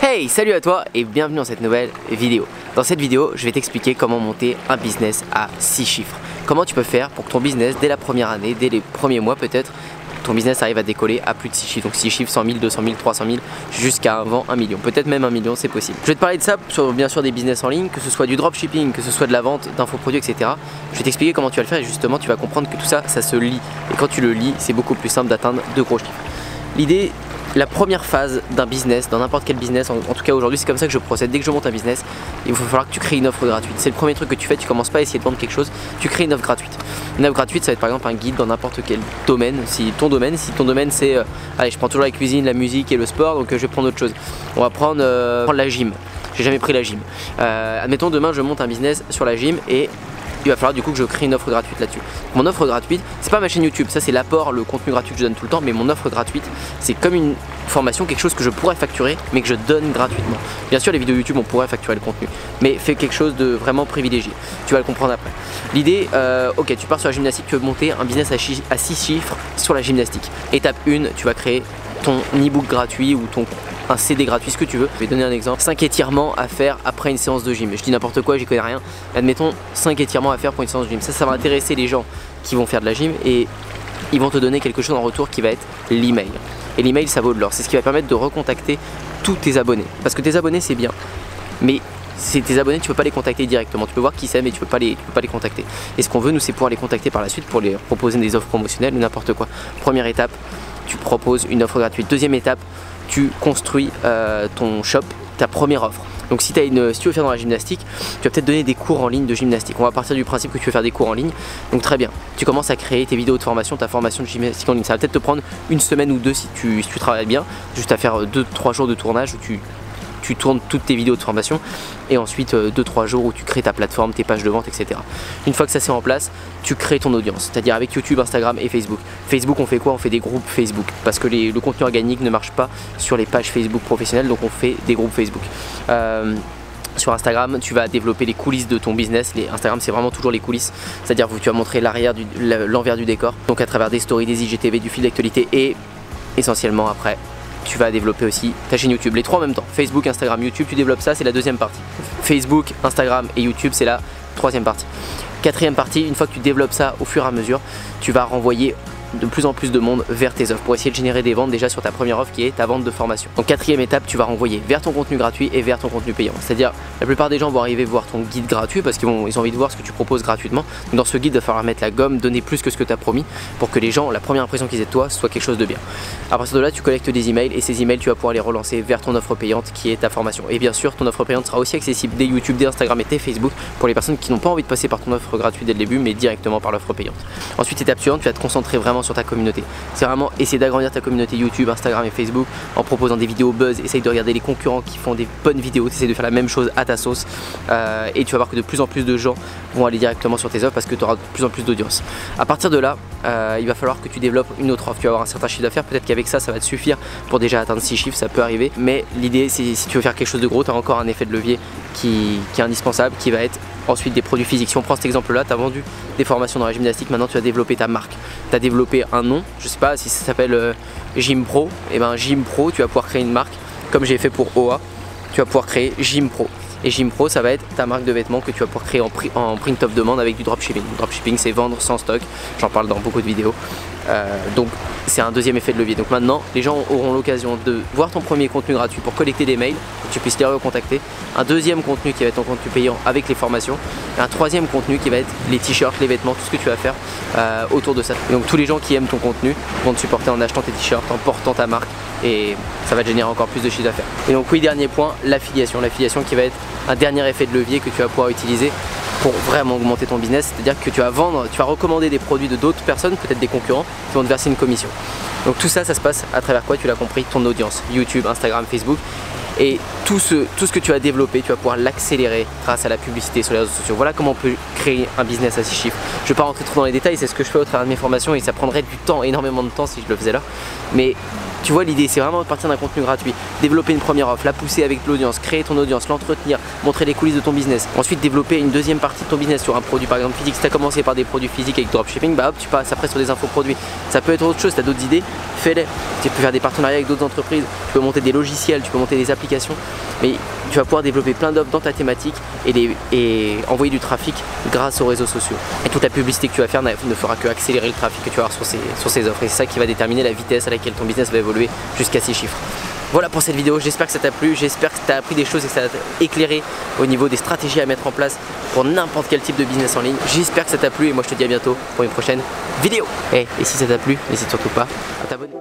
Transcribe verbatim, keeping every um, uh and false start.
Hey, salut à toi et bienvenue dans cette nouvelle vidéo. Dans cette vidéo, je vais t'expliquer comment monter un business à six chiffres. Comment tu peux faire pour que ton business, dès la première année, dès les premiers mois peut-être, ton business arrive à décoller à plus de six chiffres. Donc six chiffres, cent mille, deux cent mille, trois cent mille, jusqu'à avant un million. Peut-être même un million, c'est possible. Je vais te parler de ça sur bien sûr des business en ligne, que ce soit du dropshipping, que ce soit de la vente d'infoproduits, et cetera. Je vais t'expliquer comment tu vas le faire et justement tu vas comprendre que tout ça, ça se lit. Et quand tu le lis, c'est beaucoup plus simple d'atteindre de gros chiffres. L'idée, la première phase d'un business, dans n'importe quel business, en, en tout cas aujourd'hui c'est comme ça que je procède. Dès que je monte un business, il va falloir que tu crées une offre gratuite. C'est le premier truc que tu fais, tu commences pas à essayer de vendre quelque chose, tu crées une offre gratuite. Une offre gratuite, ça va être par exemple un guide dans n'importe quel domaine. Si ton domaine, si ton domaine c'est, euh, allez, je prends toujours la cuisine, la musique et le sport, donc euh, je vais prendre autre chose. On va prendre, euh, prendre la gym. J'ai jamais pris la gym. Euh, admettons demain je monte un business sur la gym et il va falloir du coup que je crée une offre gratuite là-dessus. Mon offre gratuite, c'est pas ma chaîne YouTube, ça c'est l'apport, le contenu gratuit que je donne tout le temps, mais mon offre gratuite, c'est comme une formation, quelque chose que je pourrais facturer, mais que je donne gratuitement. Bien sûr, les vidéos YouTube, on pourrait facturer le contenu, mais fais quelque chose de vraiment privilégié. Tu vas le comprendre après. L'idée, euh, ok, tu pars sur la gymnastique, tu veux monter un business à six chiffres sur la gymnastique. Étape un, tu vas créer ton e-book gratuit ou ton un C D gratuit, ce que tu veux. Je vais donner un exemple. cinq étirements à faire après une séance de gym. Je dis n'importe quoi, j'y connais rien. Admettons cinq étirements à faire pour une séance de gym. Ça, ça va intéresser les gens qui vont faire de la gym et ils vont te donner quelque chose en retour qui va être l'email. Et l'email, ça vaut de l'or. C'est ce qui va permettre de recontacter tous tes abonnés. Parce que tes abonnés, c'est bien. Mais c'est tes abonnés, tu peux pas les contacter directement. Tu peux voir qui c'est, mais tu peux pas les, tu peux pas les contacter. Et ce qu'on veut, nous, c'est pouvoir les contacter par la suite pour les proposer des offres promotionnelles ou n'importe quoi. Première étape, tu proposes une offre gratuite. Deuxième étape, tu construis euh, ton shop, ta première offre. Donc si, as une, si tu veux faire dans la gymnastique, tu vas peut-être donner des cours en ligne de gymnastique. On va partir du principe que tu veux faire des cours en ligne. Donc très bien, tu commences à créer tes vidéos de formation, ta formation de gymnastique en ligne. Ça va peut-être te prendre une semaine ou deux si tu, si tu travailles bien, juste à faire deux trois jours de tournage où tu tu tournes toutes tes vidéos de formation et ensuite deux trois jours où tu crées ta plateforme, tes pages de vente, et cetera. Une fois que ça c'est en place, tu crées ton audience, c'est-à-dire avec YouTube, Instagram et Facebook. Facebook, on fait quoi? On fait des groupes Facebook parce que les, le contenu organique ne marche pas sur les pages Facebook professionnelles, donc on fait des groupes Facebook. Euh, Sur Instagram, tu vas développer les coulisses de ton business. Les Instagram, c'est vraiment toujours les coulisses, c'est-à-dire que tu vas montrer l'arrière, l'envers du décor, donc à travers des stories, des I G T V, du fil d'actualité et essentiellement après, tu vas développer aussi ta chaîne YouTube, les trois en même temps. Facebook, Instagram, YouTube, tu développes ça, c'est la deuxième partie. Facebook, Instagram et YouTube, c'est la troisième partie. Quatrième partie, une fois que tu développes ça au fur et à mesure, tu vas renvoyer de plus en plus de monde vers tes offres pour essayer de générer des ventes déjà sur ta première offre qui est ta vente de formation. Donc quatrième étape, tu vas renvoyer vers ton contenu gratuit et vers ton contenu payant. C'est-à-dire la plupart des gens vont arriver voir ton guide gratuit parce qu'ils ils ont envie de voir ce que tu proposes gratuitement. Donc dans ce guide, il va falloir mettre la gomme, donner plus que ce que tu as promis pour que les gens, la première impression qu'ils aient de toi, soit quelque chose de bien. À partir de là, tu collectes des emails et ces emails, tu vas pouvoir les relancer vers ton offre payante qui est ta formation. Et bien sûr, ton offre payante sera aussi accessible dès YouTube, dès Instagram et dès Facebook pour les personnes qui n'ont pas envie de passer par ton offre gratuite dès le début mais directement par l'offre payante. Ensuite, étape suivante, tu vas te concentrer vraiment sur ta communauté. C'est vraiment essayer d'agrandir ta communauté YouTube, Instagram et Facebook en proposant des vidéos buzz. Essaye de regarder les concurrents qui font des bonnes vidéos, essaye de faire la même chose à ta sauce euh, et tu vas voir que de plus en plus de gens vont aller directement sur tes offres parce que tu auras de plus en plus d'audience. À partir de là, euh, il va falloir que tu développes une autre offre. Tu vas avoir un certain chiffre d'affaires, peut-être qu'avec ça, ça va te suffire pour déjà atteindre six chiffres, ça peut arriver. Mais l'idée, c'est si tu veux faire quelque chose de gros, tu as encore un effet de levier qui, qui est indispensable, qui va être ensuite des produits physiques. Si on prend cet exemple là, tu as vendu des formations dans la gymnastique, maintenant tu as développé ta marque, tu as développé un nom, je sais pas si ça s'appelle euh, Gym Pro, et ben Gym Pro, tu vas pouvoir créer une marque comme j'ai fait pour O A, tu vas pouvoir créer Gym Pro. Et Gym Pro, ça va être ta marque de vêtements que tu vas pouvoir créer en, en print of demand avec du dropshipping. Le dropshipping, c'est vendre sans stock, j'en parle dans beaucoup de vidéos. Euh, donc c'est un deuxième effet de levier. Donc maintenant, les gens auront l'occasion de voir ton premier contenu gratuit pour collecter des mails, pour que tu puisses les recontacter. Un deuxième contenu qui va être ton contenu payant avec les formations. Et un troisième contenu qui va être les t-shirts, les vêtements, tout ce que tu vas faire euh, autour de ça. Et donc tous les gens qui aiment ton contenu vont te supporter en achetant tes t-shirts, en portant ta marque et ça va te générer encore plus de chiffre d'affaires. Et donc oui, dernier point, l'affiliation. L'affiliation qui va être un dernier effet de levier que tu vas pouvoir utiliser pour vraiment augmenter ton business, c'est-à-dire que tu vas vendre, tu vas recommander des produits de d'autres personnes, peut-être des concurrents, qui vont te verser une commission. Donc tout ça, ça se passe à travers quoi? Tu l'as compris, ton audience, YouTube, Instagram, Facebook. Et tout ce, tout ce que tu as développé, tu vas pouvoir l'accélérer grâce à la publicité sur les réseaux sociaux. Voilà comment on peut créer un business à six chiffres. Je ne vais pas rentrer trop dans les détails, c'est ce que je fais au travers de mes formations et ça prendrait du temps, énormément de temps si je le faisais là. Mais Tu vois l'idée, c'est vraiment de partir d'un contenu gratuit, développer une première offre, la pousser avec l'audience, créer ton audience, l'entretenir, montrer les coulisses de ton business. Ensuite développer une deuxième partie de ton business sur un produit par exemple physique. Si tu as commencé par des produits physiques avec dropshipping, bah hop, tu passes après sur des infoproduits. Ça peut être autre chose, tu as d'autres idées, fais-les. Tu peux faire des partenariats avec d'autres entreprises, tu peux monter des logiciels, tu peux monter des applications, mais tu vas pouvoir développer plein d'offres dans ta thématique et, les, et envoyer du trafic grâce aux réseaux sociaux. Et toute la publicité que tu vas faire ne fera que accélérer le trafic que tu vas avoir sur ces, sur ces offres. Et c'est ça qui va déterminer la vitesse à laquelle ton business va évoluer jusqu'à six chiffres. Voilà pour cette vidéo, j'espère que ça t'a plu, j'espère que tu as appris des choses et que ça t'a éclairé au niveau des stratégies à mettre en place pour n'importe quel type de business en ligne. J'espère que ça t'a plu et moi je te dis à bientôt pour une prochaine vidéo. Et, et si ça t'a plu, n'hésite surtout pas à t'abonner.